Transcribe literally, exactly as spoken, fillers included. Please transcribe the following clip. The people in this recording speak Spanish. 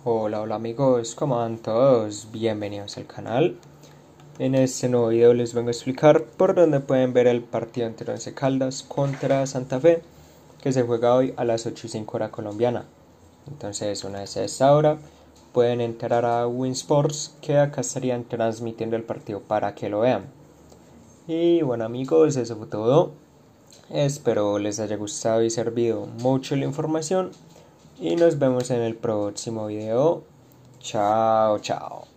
Hola, hola amigos, ¿cómo van todos? Bienvenidos al canal. En este nuevo video les vengo a explicar por dónde pueden ver el partido entre Once Caldas contra Santa Fe, que se juega hoy a las ocho y cinco hora colombiana. Entonces, una vez a esta hora, pueden entrar a Winsports, que acá estarían transmitiendo el partido para que lo vean. Y bueno amigos, eso fue todo. Espero les haya gustado y servido mucho la información. Y nos vemos en el próximo video. Chao, chao.